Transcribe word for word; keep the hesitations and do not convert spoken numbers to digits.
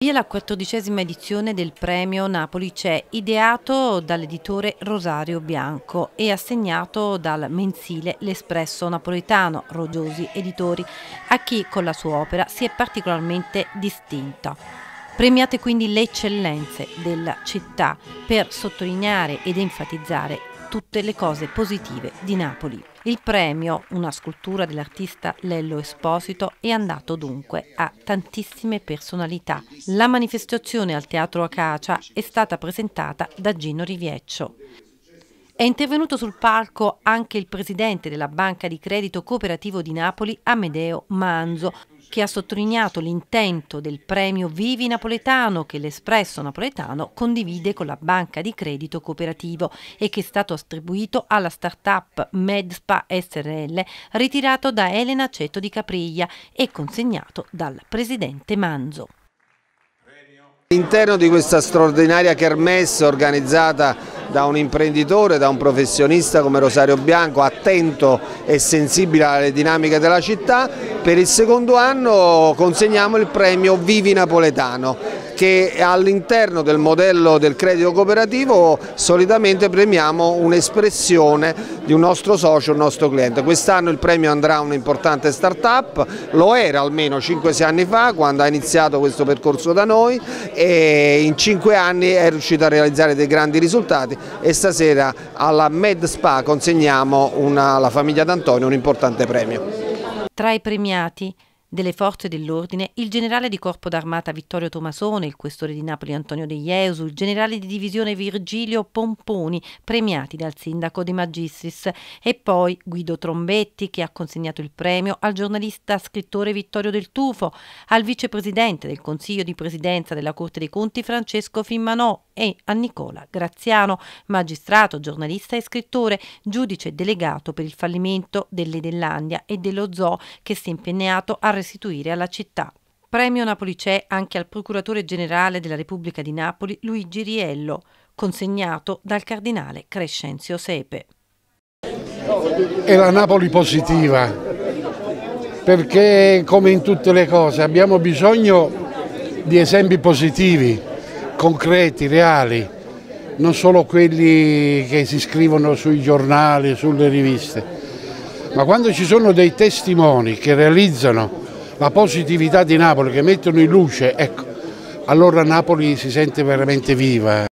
Via la quattordicesima edizione del premio Napoli C'è, ideato dall'editore Rosario Bianco e assegnato dal mensile L'Espresso Napoletano, Roggiosi Editori, a chi con la sua opera si è particolarmente distinta. Premiate quindi le eccellenze della città per sottolineare ed enfatizzare tutte le cose positive di Napoli. Il premio, una scultura dell'artista Lello Esposito, è andato dunque a tantissime personalità. La manifestazione al Teatro Acacia è stata presentata da Gino Rivieccio. È intervenuto sul palco anche il presidente della Banca di Credito Cooperativo di Napoli, Amedeo Manzo, che ha sottolineato l'intento del premio Vivi Napoletano che l'Espresso Napoletano condivide con la Banca di Credito Cooperativo e che è stato attribuito alla start-up Medspa S R L, ritirato da Elena Cetto di Capriglia e consegnato dal presidente Manzo. All'interno di questa straordinaria kermesse organizzata da un imprenditore, da un professionista come Rosario Bianco, attento e sensibile alle dinamiche della città, per il secondo anno consegniamo il premio Vivi Napoletano, che all'interno del modello del credito cooperativo solitamente premiamo un'espressione di un nostro socio, un nostro cliente. Quest'anno il premio andrà a un'importante start-up, lo era almeno cinque sei anni fa quando ha iniziato questo percorso da noi, e in cinque anni è riuscito a realizzare dei grandi risultati e stasera alla Medspa consegniamo una, alla famiglia D'Antonio un importante premio. Tra i premiati delle forze dell'ordine, il generale di corpo d'armata Vittorio Tomasone, il questore di Napoli Antonio De Iesu, il generale di divisione Virgilio Pomponi, premiati dal sindaco De Magistris, e poi Guido Trombetti, che ha consegnato il premio al giornalista scrittore Vittorio Del Tufo, al vicepresidente del Consiglio di Presidenza della Corte dei Conti Francesco Fimmanò e a Nicola Graziano, magistrato, giornalista e scrittore, giudice delegato per il fallimento delle Dellandia e dello Zoo, che si è impegnato a restituire alla città. Premio Napoli C'è anche al procuratore generale della Repubblica di Napoli Luigi Riello, consegnato dal cardinale Crescenzio Sepe. È la Napoli positiva, perché come in tutte le cose abbiamo bisogno di esempi positivi, concreti, reali, non solo quelli che si scrivono sui giornali, sulle riviste, ma quando ci sono dei testimoni che realizzano la positività di Napoli, che mettono in luce, ecco, allora Napoli si sente veramente viva.